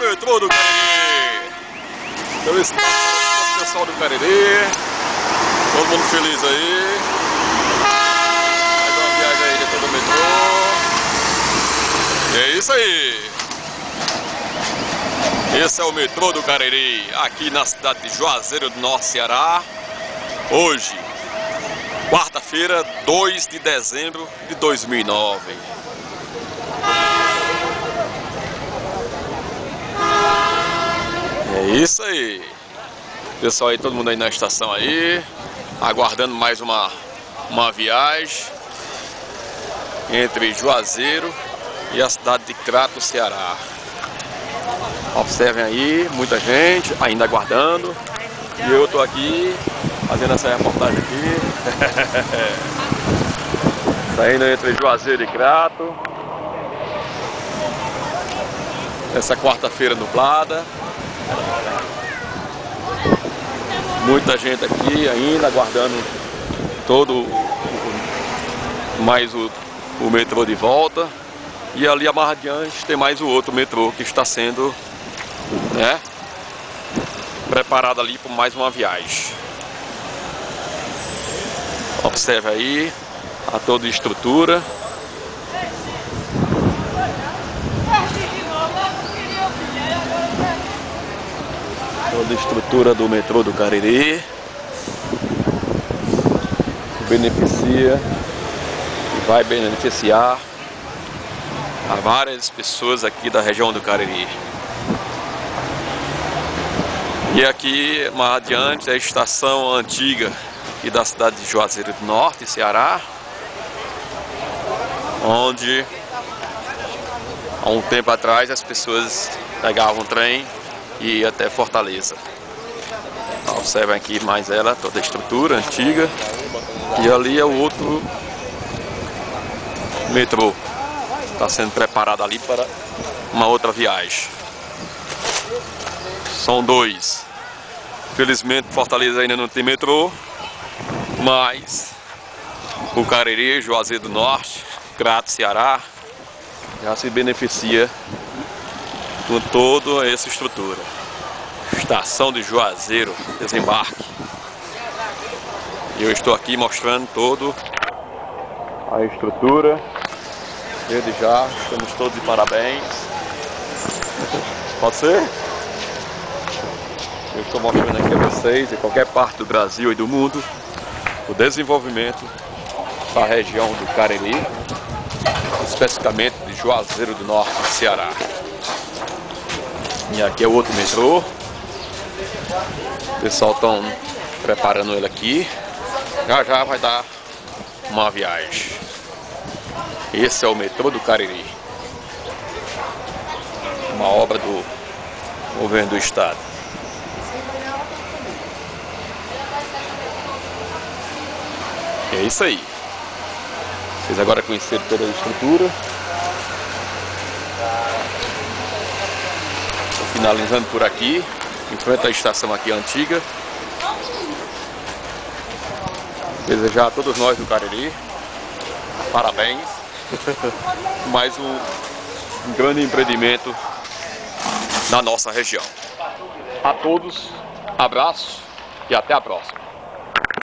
metrô do Cariri. Felicidade para o pessoal do Cariri. Todo mundo feliz aí. Mais uma viagem aí dentro do metrô. E é isso aí. Esse é o metrô do Cariri, aqui na cidade de Juazeiro do Norte, Ceará. Hoje, quarta-feira, 2 de dezembro de 2009. É isso aí. Pessoal aí, todo mundo aí na estação aí, aguardando mais uma viagem entre Juazeiro e a cidade de Crato, Ceará. Observem aí, muita gente ainda aguardando. E eu tô aqui fazendo essa reportagem aqui. Saindo entre Juazeiro e Crato. Essa quarta-feira nublada. Muita gente aqui ainda aguardando mais o metrô de volta. E ali mais adiante tem mais o outro metrô que está sendo, né, preparado ali para mais uma viagem. Observe aí a toda a estrutura. Toda a estrutura do metrô do Cariri, que beneficia e vai beneficiar a várias pessoas aqui da região do Cariri. E aqui mais adiante é a estação antiga aqui da cidade de Juazeiro do Norte, Ceará, onde há um tempo atrás as pessoas pegavam o trem e ia até Fortaleza. Observem aqui mais ela, toda a estrutura antiga. E ali é o outro metrô. Está sendo preparado ali para uma outra viagem. São dois. Felizmente Fortaleza ainda não tem metrô, mas o Cariri, Juazeiro do Norte, Crato, Ceará, já se beneficia com toda essa estrutura. Estação de Juazeiro, desembarque. E eu estou aqui mostrando toda a estrutura. Desde já, estamos todos de parabéns. Pode ser? Eu estou mostrando aqui a vocês, em qualquer parte do Brasil e do mundo, o desenvolvimento da região do Cariri, especificamente de Juazeiro do Norte, Ceará. E aqui é o outro metrô. O pessoal estão preparando ele aqui. Já já vai dar uma viagem. Esse é o metrô do Cariri. Uma obra do governo do estado. E é isso aí. Vocês agora conheceram toda a estrutura. Estou finalizando por aqui, em frente à estação aqui antiga. Desejar a todos nós do Cariri parabéns. Mais um grande empreendimento na nossa região. A todos, abraço e até a próxima.